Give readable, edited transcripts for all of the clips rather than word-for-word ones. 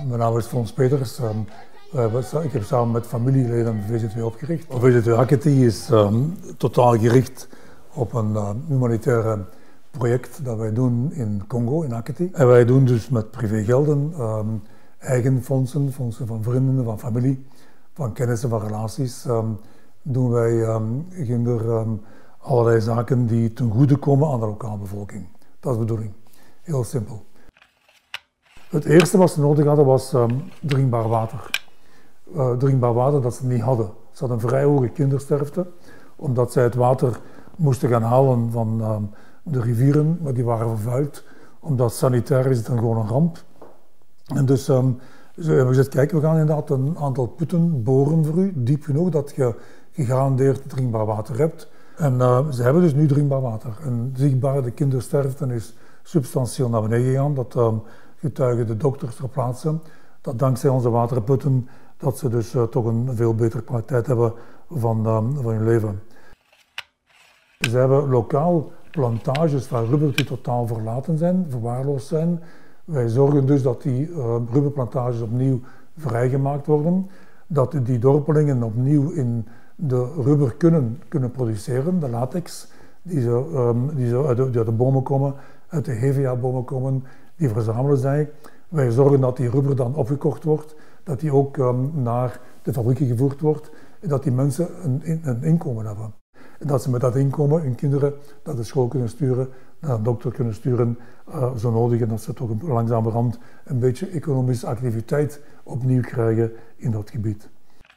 Mijn naam is Fons Peters. Ik heb samen met familieleden VZ2 opgericht. VZ2 Hackety is totaal gericht op een humanitair project dat wij doen in Congo, in Hackety. En wij doen dus met privégelden, eigen fondsen van vrienden, van familie, van kennissen, van relaties, doen wij allerlei zaken die ten goede komen aan de lokale bevolking. Dat is de bedoeling. Heel simpel. Het eerste wat ze nodig hadden was drinkbaar water. Drinkbaar water dat ze niet hadden. Ze hadden een vrij hoge kindersterfte, omdat zij het water moesten gaan halen van de rivieren, maar die waren vervuild. Omdat sanitair is het dan gewoon een ramp. En dus ze hebben gezegd, kijk, we gaan inderdaad een aantal putten boren voor u, diep genoeg dat je gegarandeerd drinkbaar water hebt. En ze hebben dus nu drinkbaar water. En zichtbaar, de kindersterfte is substantieel naar beneden gegaan. Dat getuigen de dokters ter plaatse. Dat dankzij onze waterputten, dat ze dus toch een veel betere kwaliteit hebben van hun leven. Ze hebben lokaal plantages van rubber die totaal verlaten zijn, verwaarloosd zijn. Wij zorgen dus dat die rubberplantages opnieuw vrijgemaakt worden. Dat die dorpelingen opnieuw in de rubber kunnen produceren, de latex, die uit de bomen komen, uit de hevea-bomen komen, die verzamelen zij. Wij zorgen dat die rubber dan opgekocht wordt, dat die ook naar de fabrieken gevoerd wordt, en dat die mensen een inkomen hebben. En dat ze met dat inkomen hun kinderen naar de school kunnen sturen, naar een dokter kunnen sturen, zo nodig, en dat ze toch langzamerhand een beetje economische activiteit opnieuw krijgen in dat gebied.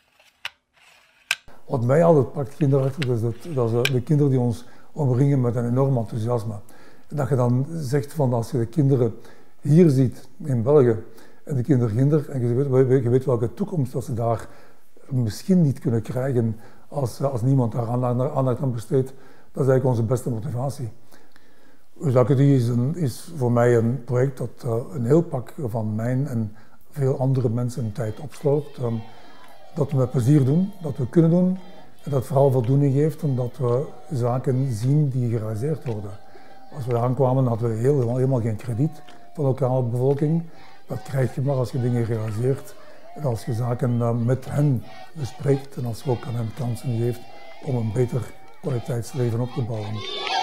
Wat mij altijd pakt kinderachtig, dat is de kinderen die ons omringen met een enorm enthousiasme. En dat je dan zegt van als je de kinderen hier ziet in België en de kinderen ginder, en je weet welke toekomst dat ze daar misschien niet kunnen krijgen als niemand daar aandacht aan besteedt, dat is eigenlijk onze beste motivatie. Hackety is voor mij een project dat een heel pak van mijn en veel andere mensen hun tijd opsloopt. Dat we met plezier doen, dat we kunnen doen en dat vooral voldoening geeft omdat we zaken zien die gerealiseerd worden. Als we aankwamen hadden we helemaal geen krediet van de lokale bevolking. Dat krijg je maar als je dingen realiseert en als je zaken met hen bespreekt en als je ook aan hen kansen geeft om een beter kwaliteitsleven op te bouwen.